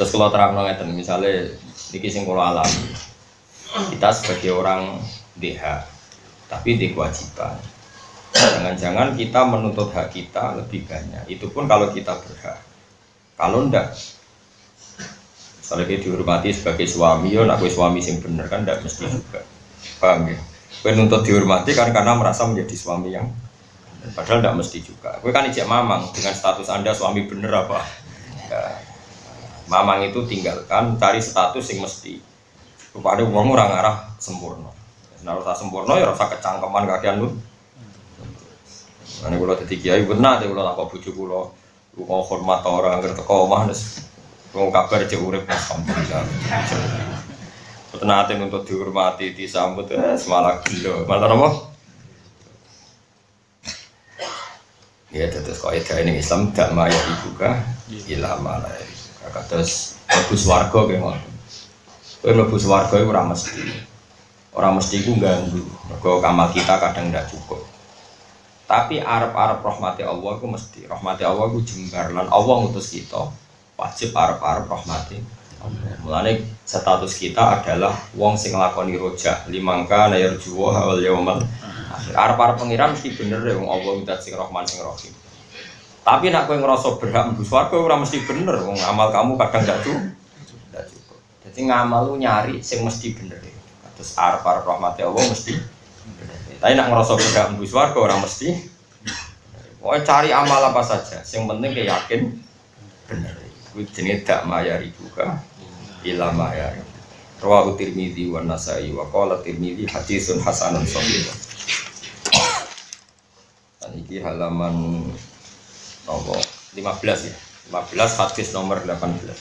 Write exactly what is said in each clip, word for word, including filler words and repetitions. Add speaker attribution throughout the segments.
Speaker 1: Terus kalau terang ngeten misalnya niki sing kula alami. Kita sebagai orang D H tapi di kewajiban. Jangan-jangan kita menuntut hak kita lebih banyak. Itu pun kalau kita berhak. Kalau ndak misalnya kita dihormati sebagai suami, ya nak suami sing bener kan ndak mesti juga. Paham ya? Kowe nuntut dihormati kan karena merasa menjadi suami yang padahal ndak mesti juga. Kowe kan ijek mamang dengan status Anda suami bener apa? Ya. Mamang itu tinggalkan cari status yang mesti. Kepada wong ora ngarah sempurna. Nek ora sempurna ya rasa kecangkeman kakean lu. Ane kula dadi kiai benar kula tak bojo kula. Kula hormat ora anggere teko omah wis wong kabar cek urip alhamdulillah. Tenate untuk dihormati, disambut eh semalah gelo. Malah apa? Ya terus kok ida ini Islam gak maya ibuka ilham ala. Kados mlebu swarga ki ngono. Kowe mlebu swarga iku ora mesti. Ora mesti iku ganggu. Mergo kamal kita kadang ndak cukup. Tapi arep-arep rahmati Allah iku mesti. Rahmati Allah iku jembar lan Allah ngutus kita. Wajib arep-arep rahmati. Mulane status kita adalah wong sing nglakoni rojak limangka layar juwa wal yaumal akhir. Arep-arep pengiran mesti bener ya wong Allah minta sing Rahman sing Rahim. Tapi nek kowe ngrasa berhak mlebu swarga ora mesti bener wong amal kamu kadang gak cukup. Gak cukup. Dadi ngamal lu nyari sing mesti bener. Terus arep-arep rahmati Allah mesti bener. Tapi nek ngrasa berhak mlebu swarga ora mesti. Pokoke cari amal apa saja, sing penting yakin bener. Kuwi jenenge dak mayari juga. Ilama ya. Rawahu Tirmidzi wa Nasa'i wa qala Tirmidzi haditsun hasanun shahih. Dan iki halaman nomor lima belas ya. lima belas hadis nomor delapan belas.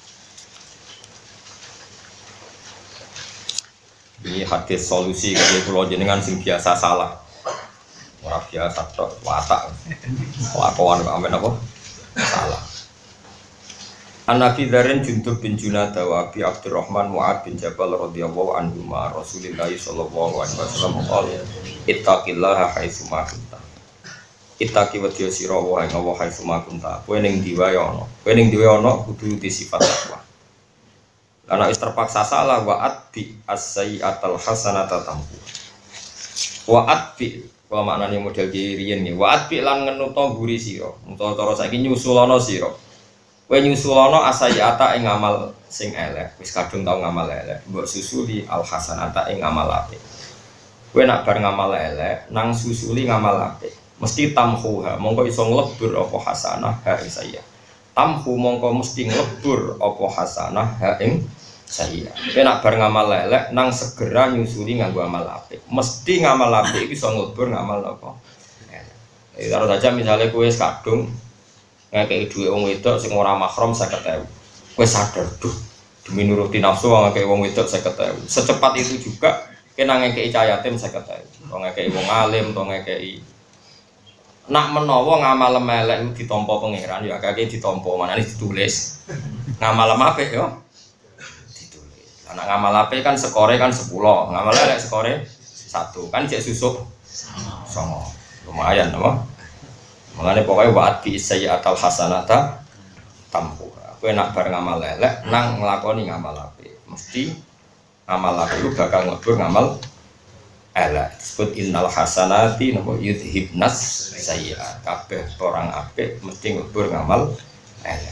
Speaker 1: Ini hadis solusi kalau kula jenengan sing biasa salah. Ora biasa tok watak. Kelakuan kok amen apa? Salah. An-Nabi Dzarrin Jundub bin Junada wa Abi Abdurrahman Mu'ad bin Jabal radhiyallahu anhu ma Rasulillah sallallahu alaihi wasallam qala ittaqillaha haitsu ma kunta. Ittaqi wa sira wa ing Allah haitsu ma kunta. Kowe ning ndi wae ana. Kowe ning ndi wae ana kudu di sifat takwa. Karena wis terpaksa salah wa atbi as-sayyi'atal hasanata tampu. Wa atbi wa maknane model riyen nggih. Wa atbi lan ngenuto mburi sira. Utawa cara saiki nyusulana sira. Kowe nyusulana asayata ing ngamal sing elek, wis kadung tau ngamal elek, mbok susuli al hasanata ing ngamal apik. Kowe nak bar ngamal elek, nang susuli ngamal apik, mesti tamhuha, mongko iso nglebur apa hasanah ha ing saya. Tamhu mongko mesti nglebur apa hasanah ha ing saya. Kowe nak bar ngamal elek, nang segera nyusuli nganggo amal apik. Mesti ngamal apik iki iso nglebur ngamal apa? Eh, karo saja misalnya kowe wis kadung ngekei duit wong wedok sing ora mahram seket ewu. Kowe sadar duh demi nuruti nafsu ngekei wong wedok seket ewu. Secepat itu juga kena ngekei cah yatim seket ewu. Wong ngekei wong alim to ngekei nak menawa ngamal elek ditampa pangeran ya akeh ditampa manane ditulis. Ngamal apik yo ditulis. Lah ngamal apik kan skore kan sepuluh, ngamal elek skore satu. Kan cek susuk songo. Lumayan apa? Mengenai pokoknya waat bi sayyi'atal hasanata tampu. Kowe nak bar ngamal elek nang nglakoni ngamal apik. Mesti ngamal apik lu bakal nglebur ngamal elek. Disebut innal hasanati napa yudhibnas sayyi'at. Kabeh orang apik mesti nglebur ngamal elek.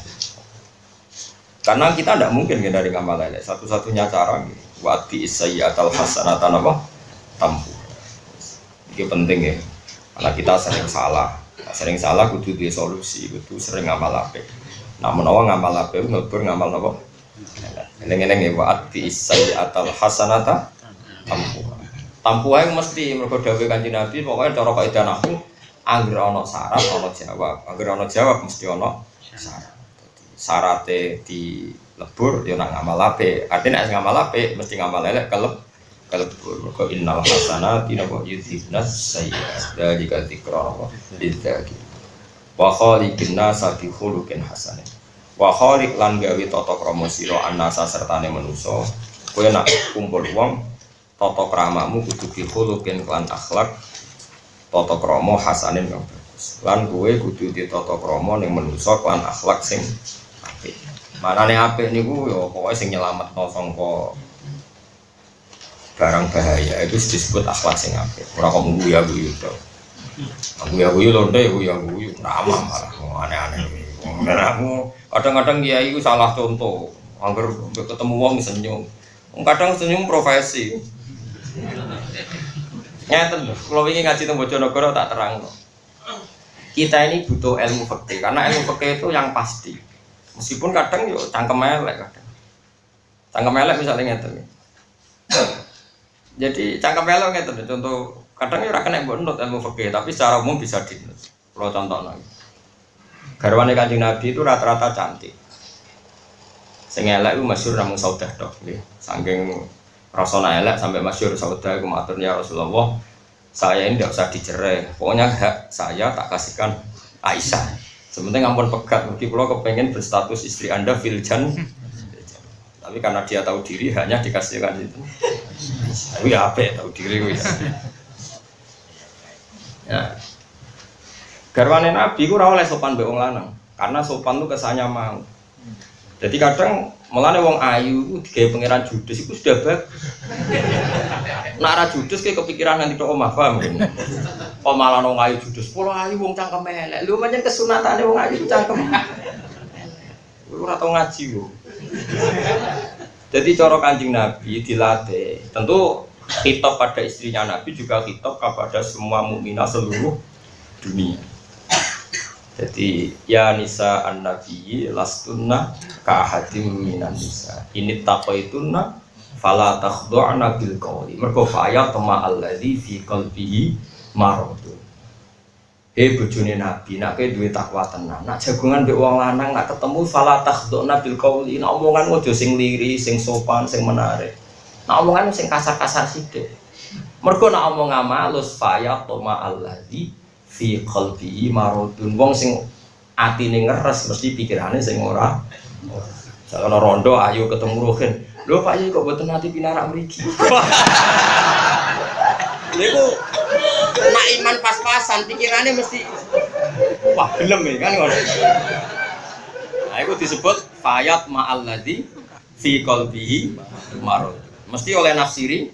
Speaker 1: Karena kita tidak mungkin dari ngamal elek. Satu-satunya cara waat bi sayyi'atal hasanata napa tampu. Ini penting ya. Karena kita sering salah. Sering salah kudu di solusi, kudu sering ngamal apik. Nah menawa ngamal apik ngelebur ngamal napa? Eleng-eleng ya waat bi sayyi'atal hasanata tampu. Tampu ae mesti mergo dawuh Kanjeng Nabi pokoke cara kaidah nahwu anggere ana syarat ana jawab. Anggere ana jawab mesti ana syarat. Dadi syarate dilebur ya nak ngamal apik. Artinya nek ngamal apik mesti ngamal elek keleb kalebur kok innal hasanati napa yudhibnas sayyi'at dalika dzikra wa lidzakir wa khaliqin nasa bi khuluqin hasanin wa khaliq lan gawe tata krama sira annasa sertane manusa kowe nak kumpul wong tata kramamu kudu bi khuluqin lan akhlak tata krama hasanin kang bagus lan kowe kudu ditata krama ning manusa lan akhlak sing apik. Manane apik niku ya pokoke sing nyelametno sangka barang bahaya itu disebut akhlak sing apik. Ora kok nguyu-nguyu to. Nguyu-nguyu lonte nguyu-nguyu ramah malah aneh-aneh. Wong aku kadang-kadang kiai iku salah contoh. Angger ketemu wong senyum. Kadang senyum profesi. Ngeten lho, kalau ingin ngaji teng Bojonegoro tak terangno. Kita ini butuh ilmu fikih karena ilmu fikih itu yang pasti. Meskipun kadang yo cangkem elek kadang. Cangkem elek misalnya ngeten. Jadi cangkem elek ngeten contoh kadang yo ora kena mbok nut ilmu fikih tapi secara umum bisa dinut. Kalau contohno. Garwane Kanjeng Nabi itu rata-rata cantik. Sing elek iku masyhur namung Saudah tok nggih. Saking rasanya elek sampai masyhur Saudah iku matur ya Rasulullah, saya ini tidak usah dicerai. Pokoknya hak saya tak kasihkan Aisyah. Sebenarnya ngampun pegat, mungkin kalau kepengen berstatus istri Anda filjan. Tapi karena dia tahu diri hanya dikasihkan itu. Tapi ya apa ya tahu diri ya. Ya. Garwane Nabi ku ora oleh sopan mbek wong lanang, karena sopan itu kesannya mau. Jadi kadang mulane wong ayu digawe pangeran judes itu sudah bagus. Nek ora judes kayak kepikiran nanti tok omah paham mungkin. Kok malah wong ayu judes, pola ayu wong cangkem elek. Lho pancen kesunatane wong ayu cangkem. Ora tau ngaji yo. Jadi cara Kanjeng Nabi dilatih. Tentu khitab pada istrinya Nabi juga khitab kepada semua mukminah seluruh dunia. Jadi ya nisa an-nabiyyi lastunna ka ahadin minan nisa. Ini taqaitunna fala takhdu'na bil qawli. Mergo fa'aya tama alladzi fi qalbihi maradun. He bojone Nabi, nek kowe duwe takwa tenan, nek jagongan mbek wong lanang nek ketemu fala takhdu'na bil qawli. Nek omongan aja sing liri, sing sopan, sing menarik. Nek omongan sing kasar-kasar sithik. Mergo nek omong amalus fa'aya tama alladzi fi qalbihi maradun. Wong sing atine ngeres mesti pikirane sing ora. Sakono rondo ayo ketemu Rohin. Lho Pak Yai kok mboten ati pinarak mriki. Niku nek iman pas-pasan pikirane mesti wah gelem ya kan ngono. Nah iku disebut fayat ma'al ladzi fi qalbihi marad. Mesti oleh nafsiri.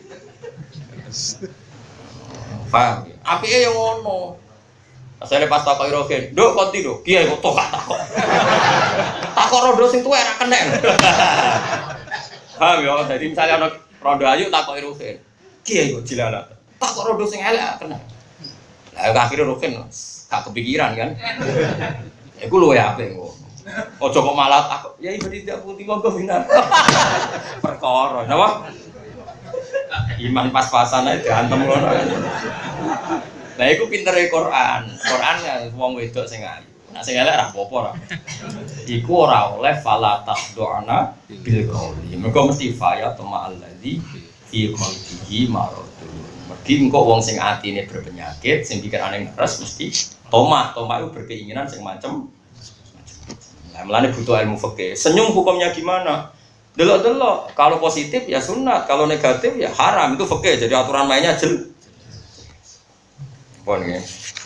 Speaker 1: Paham? Apike yo ngono. Asale pas takok Rohin, "Nduk konti nduk." Kiai kok tok takok. Takok rondo sing tuwek ra kenek. Paham ya, dadi misale ana rondo ayu takok Rohin. Kiai kok jilalat. Takok rondo sing elek kenek. Lah akhire Rohin gak kepikiran kan. Iku luwe apik kok. Aja kok malah takok, "Ya ibu tidak putih monggo binar." Perkara, napa? Iman pas-pasan ae diantem ngono. Nah, iku pintere Quran. Quran ya wong wedok sing ayu. Nek sing elek ora apa-apa ora. Iku ora oleh fala takhdu'na bil qawli. Mergo mesti faya tama alladzi fi qalbihi maradun. Mergi engko wong sing atine berpenyakit, sing pikirane ngeres mesti toma. Toma itu berkeinginan sing macem. Nah, melane butuh ilmu fikih. Senyum hukumnya gimana? Delok-delok. Kalau positif ya sunat, kalau negatif ya haram. Itu fikih. Jadi aturan mainnya jelas. Pon nggih.